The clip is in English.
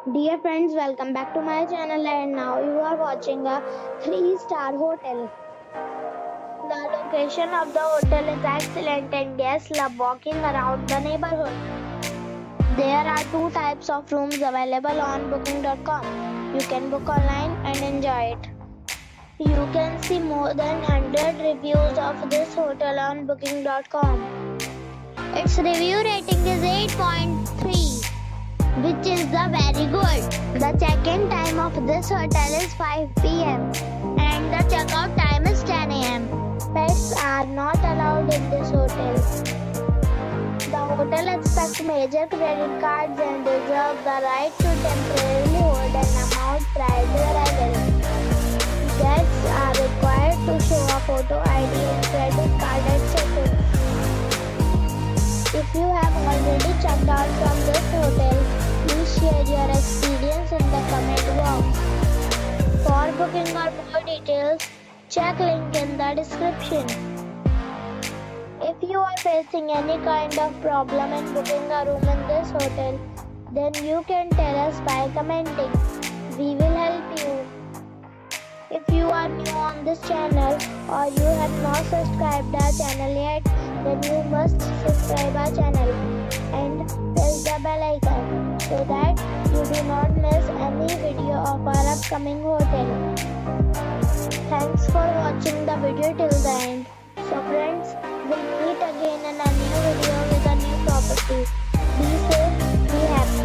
Dear friends, welcome back to my channel and now you are watching a 3-star hotel. The location of the hotel is excellent and guests love walking around the neighborhood. There are two types of rooms available on booking.com. You can book online and enjoy it. You can see more than 100 reviews of this hotel on booking.com. Its review rating is 8.3. which is the very good. The check-in time of this hotel is 5 p.m. and the check-out time is 10 a.m. Pets are not allowed in this hotel. The hotel accepts major credit cards and reserves the right to temporarily hold an amount prior to arrival. Guests are required to show a photo ID and credit card at check-in. If you have already checked out from this hotel, please share your experience in the comment box. For booking or more details, check link in the description. If you are facing any kind of problem in booking a room in this hotel, then you can tell us by commenting. We will help you. If you are new on this channel or you have not subscribed our channel yet, then you must subscribe our channel and press the bell icon so that you do not miss any video of our upcoming hotel. Thanks for watching the video till the end. So friends, we'll meet again in a new video with a new property. Be safe, be happy.